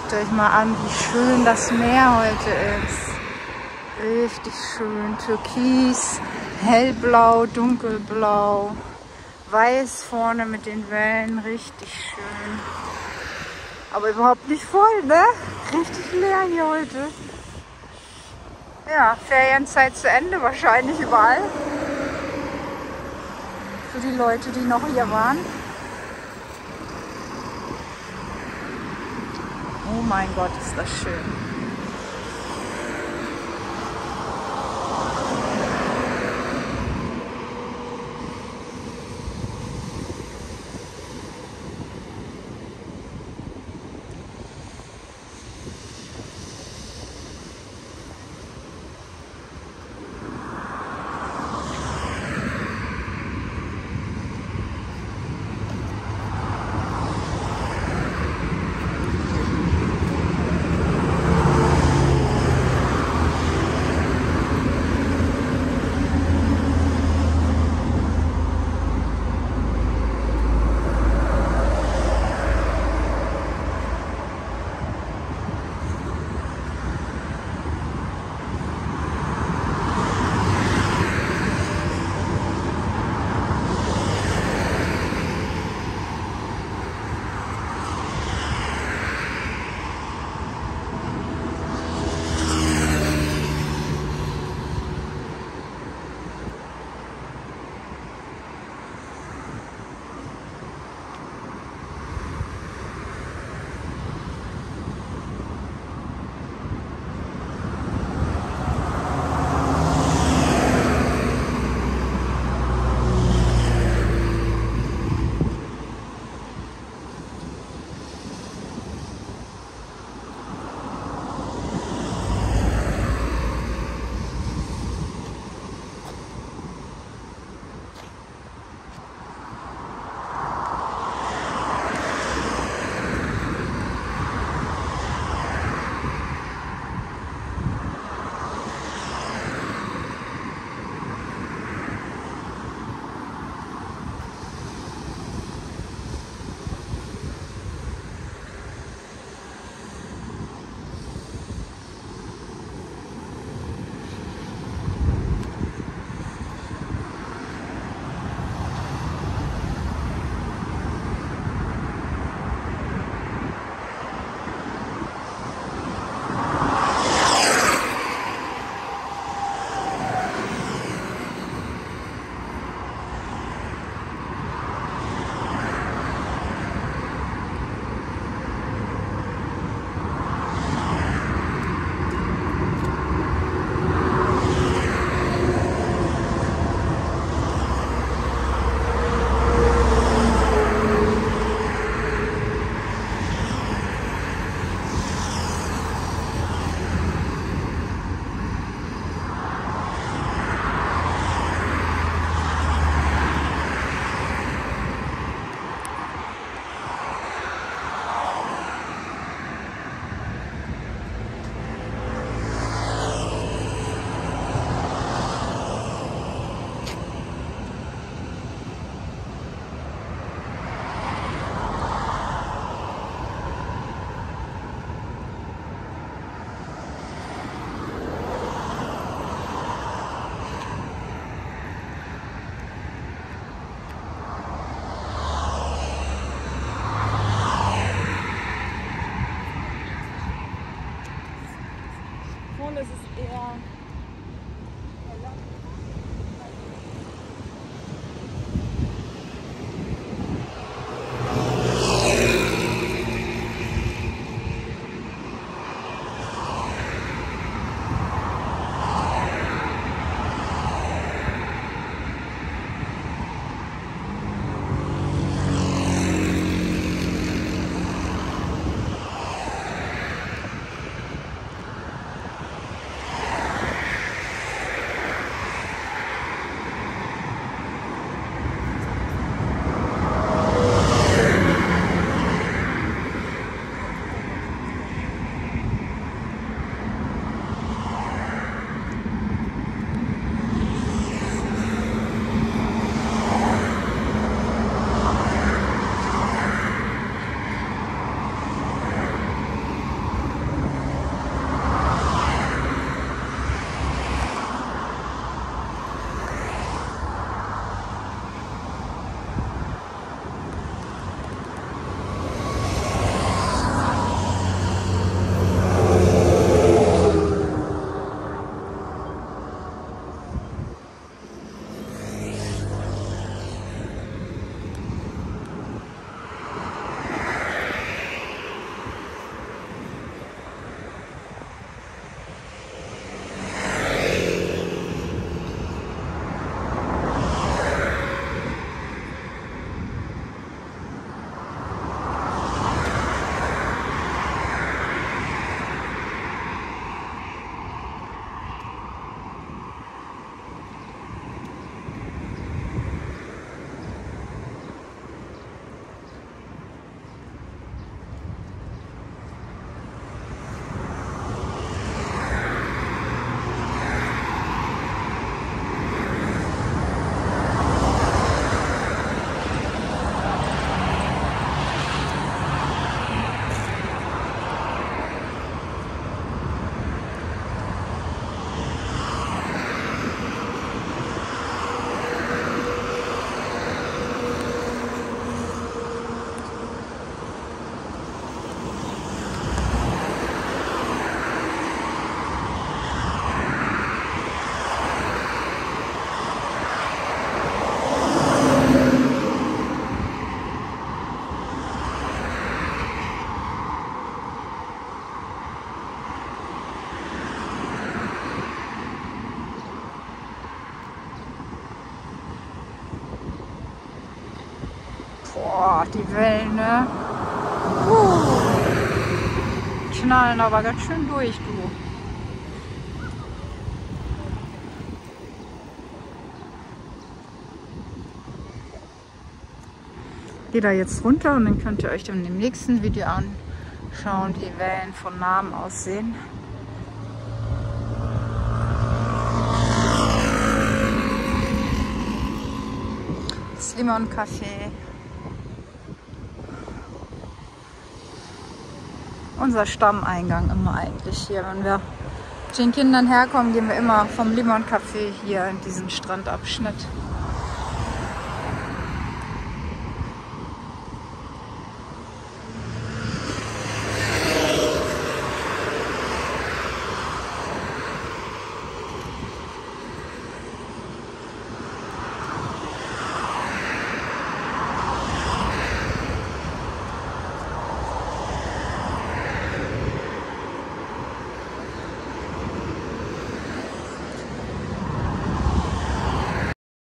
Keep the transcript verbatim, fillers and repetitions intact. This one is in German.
Guckt euch mal an, wie schön das Meer heute ist. Richtig schön. Türkis, hellblau, dunkelblau, weiß vorne mit den Wellen. Richtig schön. Aber überhaupt nicht voll, ne? Richtig leer hier heute. Ja, Ferienzeit zu Ende wahrscheinlich überall. Für die Leute, die noch hier waren. Oh mein Gott, ist das schön. die Wellen, ne? Uh, knallen aber ganz schön durch, du. Geht da jetzt runter und dann könnt ihr euch dann im nächsten Video anschauen, wie die Wellen von Namen aussehen. Das Limon Café. Unser Stammeingang immer eigentlich hier. Wenn wir mit den Kindern herkommen, gehen wir immer vom Limon Café hier in diesen Strandabschnitt.